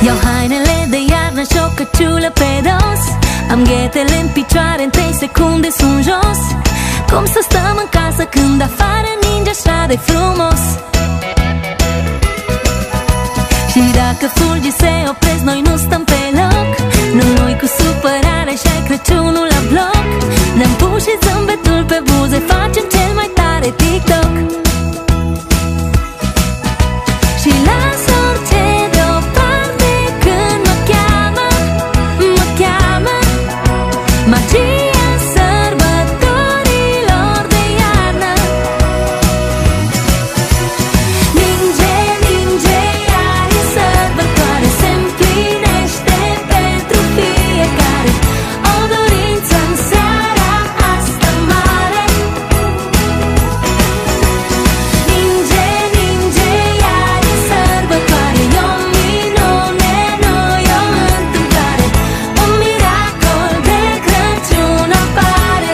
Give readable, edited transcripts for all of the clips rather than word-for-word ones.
Iau hainele de iarnă și o căciulă pe dos. Am ghetele în picioare, în 3 secunde sunt jos. Cum să stăm în casă când afară ninge așa de frumos? Și dacă fulgii se opresc, noi nu stăm pe loc. Nu noi cu supărare și ai Crăciunul la bloc. Ne-am pus și zâmbetul pe buze, facem cel mai tare TikTok. Și las orice deoparte când mă cheamă, mă cheamă magia sărbătorilor de iarnă. Ninge, ninge, iar e sărbătoare, se împlinește pentru fiecare o dorință în seara asta mare. Ninge, ninge, iar e sărbătoare, e o minune, nu e o întâmplare. Un miracol de Crăciun apare.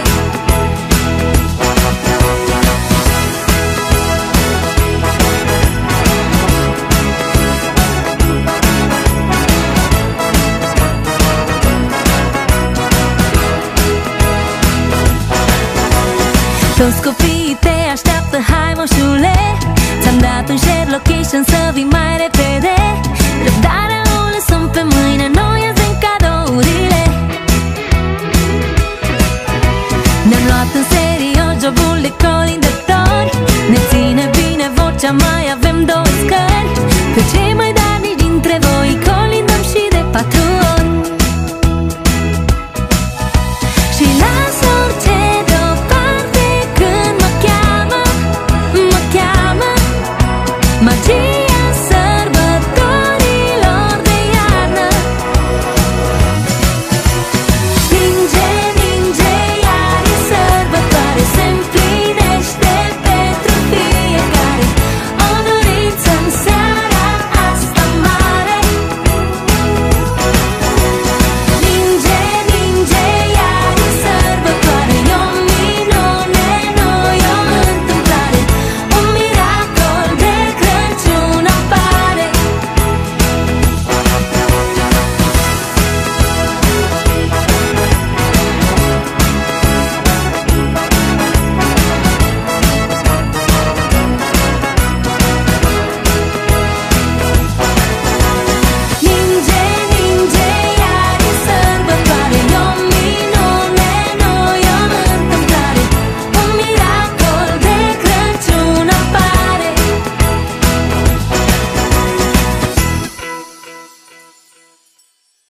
Toți copiii te așteaptă, hai moșule. Ți-am dat un share location să vii mai repede. Răbdarea o lăsăm pe mâine, noi azi în cadourile. Ne-am luat în serios jobul de colindători. Ne ține bine vocea mai